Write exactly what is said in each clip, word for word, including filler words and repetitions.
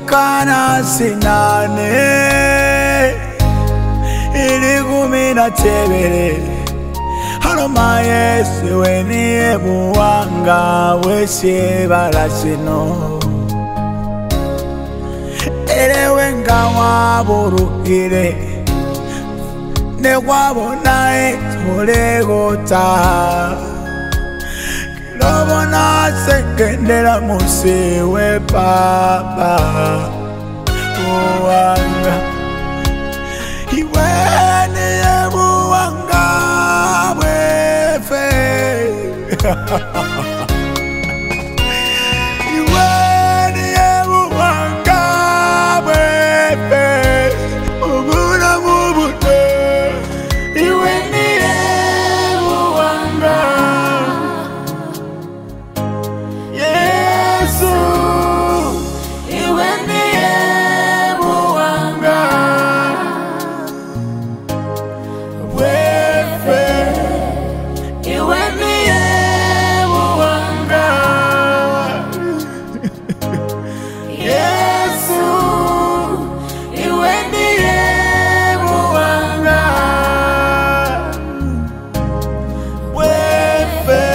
kana sinane ili kumina tebere hano Mayesu weni Buwanga weshe balasino elewe ngawa burukire ne wabonae tulegota Lobona sekendera musiwe papa Buwanga Iweni ye Buwanga wefe Iweni ye Buwanga wefe Ubuna mubute Iweni ye Buwanga Yesu Iweni ye Buwanga wefe Iweni ye Buwanga Yesu Iweni ye Buwanga wefe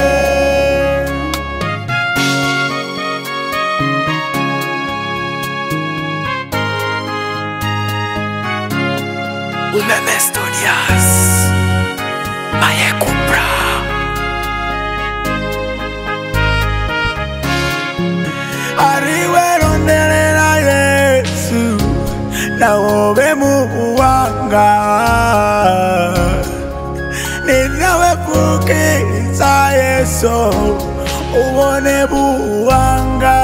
Umeme Studios Mayeku bra Ariwe ronderera Yesu Na obe mu Buwanga Ninawe kukiriza Yesu Ubone Buwanga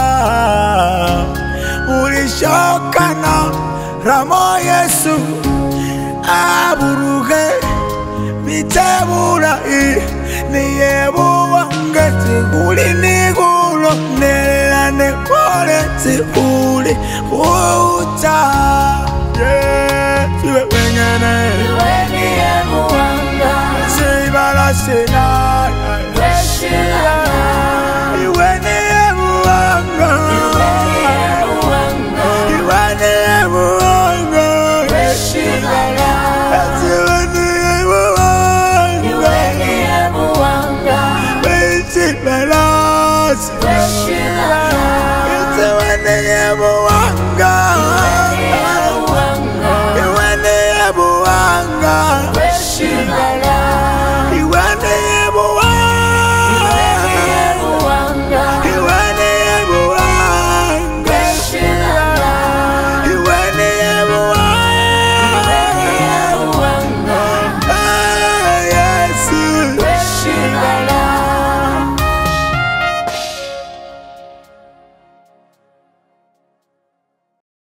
Urishokana Ramo Yesu Aburuge Bitebura Niye Buwanga Tiguli nigulo Nerane kore tiguli Uta